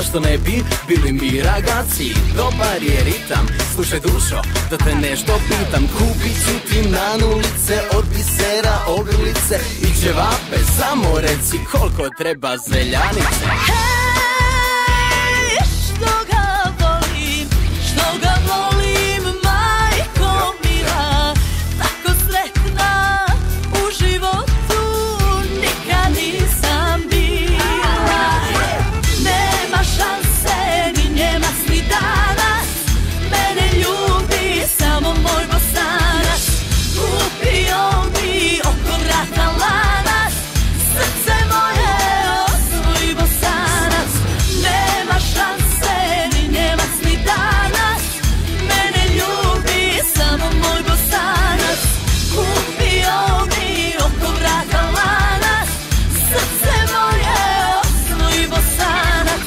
zašto ne bi bili mi ragazzi? Dobar je ritam, slušaj dušo, da te nešto pitam. Kupit ću ti nanulice od bisera, ogrlice i ćevape. Samo reci koliko treba zeljanice. Hej, što ga volim, majko mila. Tako sretna u životu nikad nisam bila. Nema šanse ni Njemac ni danas, mene ljubi samo moj Bosanac. Kupio mi oko vrata lanac, srce moje osvoji Bosanac. Nema šanse ni Njemac ni danas, mene ljubi samo moj Bosanac. Kupio mi oko vrata lanac, srce moje osvoji Bosanac.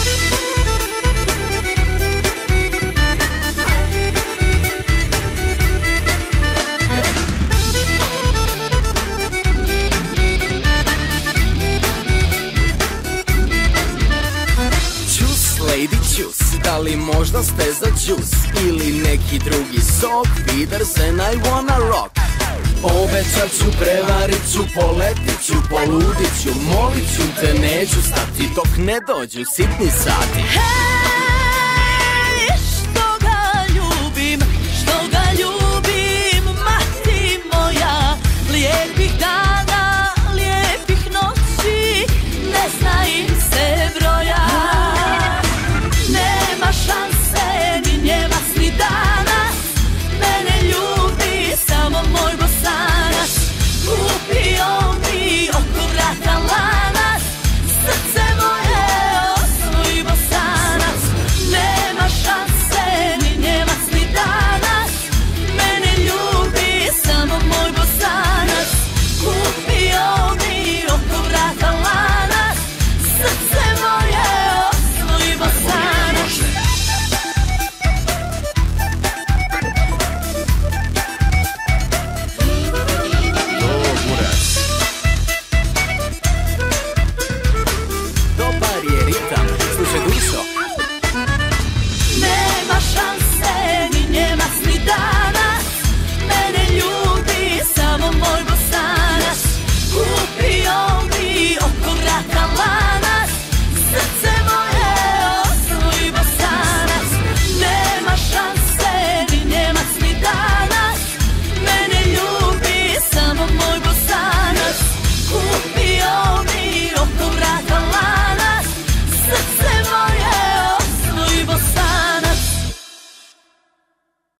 Lady Juice, da li možda ste za džus ili neki drugi sok? Wiedersehen, I wanna rock. Obećat ću, prevarit ću, poletit ću, poludit ću, molit ću te, neću stati dok ne dođu sitni sati.